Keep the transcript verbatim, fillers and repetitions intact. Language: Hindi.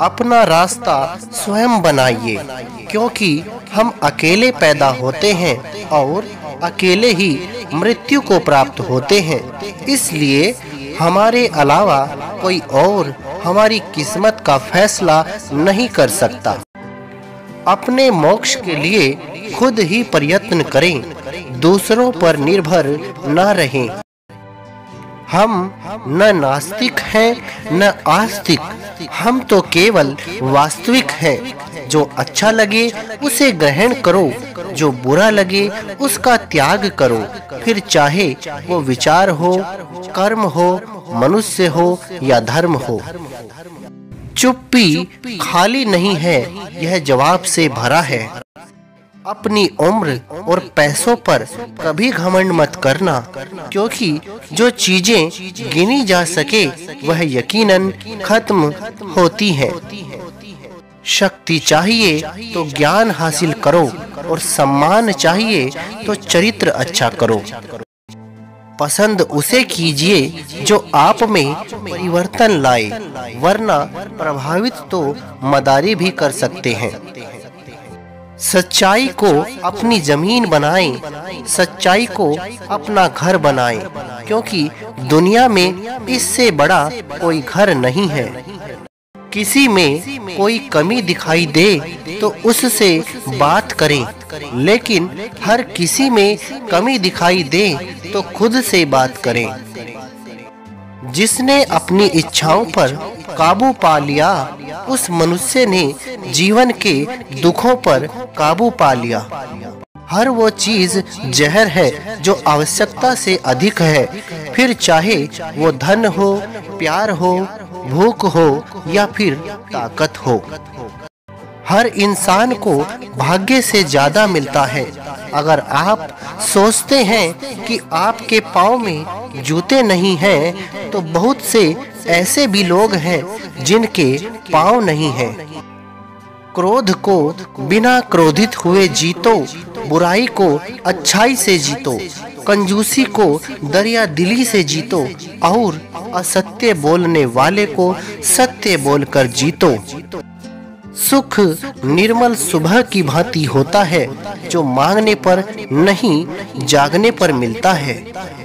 अपना रास्ता स्वयं बनाइए, क्योंकि हम अकेले पैदा होते हैं और अकेले ही मृत्यु को प्राप्त होते हैं। इसलिए हमारे अलावा कोई और हमारी किस्मत का फैसला नहीं कर सकता। अपने मोक्ष के लिए खुद ही प्रयत्न करें, दूसरों पर निर्भर न रहें। हम न नास्तिक हैं न आस्तिक, हम तो केवल वास्तविक हैं। जो अच्छा लगे उसे ग्रहण करो, जो बुरा लगे उसका त्याग करो, फिर चाहे वो विचार हो, कर्म हो, मनुष्य हो या धर्म हो। चुप्पी खाली नहीं है, यह जवाब से भरा है। अपनी उम्र और पैसों पर कभी घमंड मत करना, क्योंकि जो चीजें गिनी जा सके वह यकीनन खत्म होती हैं। शक्ति चाहिए तो ज्ञान हासिल करो और सम्मान चाहिए तो चरित्र अच्छा करो। पसंद उसे कीजिए जो आप में परिवर्तन लाए, वरना प्रभावित तो मदारी भी कर सकते हैं। सच्चाई को अपनी जमीन बनाएं, सच्चाई को अपना घर बनाएं, क्योंकि दुनिया में इससे बड़ा कोई घर नहीं है। किसी में कोई कमी दिखाई दे तो उससे बात करें, लेकिन हर किसी में कमी दिखाई दे तो खुद से बात करें। जिसने अपनी इच्छाओं पर काबू पा लिया, उस मनुष्य ने जीवन के दुखों पर काबू पा लिया। हर वो चीज जहर है जो आवश्यकता से अधिक है, फिर चाहे वो धन हो, प्यार हो, भूख हो या फिर ताकत हो। हर इंसान को भाग्य से ज्यादा मिलता है। अगर आप सोचते हैं कि आपके पाँव में जूते नहीं हैं, तो बहुत से ऐसे भी लोग हैं जिनके पाँव नहीं हैं। क्रोध को बिना क्रोधित हुए जीतो, बुराई को अच्छाई से जीतो, कंजूसी को दरिया दिली से जीतो और असत्य बोलने वाले को सत्य बोलकर जीतो। सुख निर्मल सुबह की भांति होता है, जो मांगने पर नहीं जागने पर मिलता है।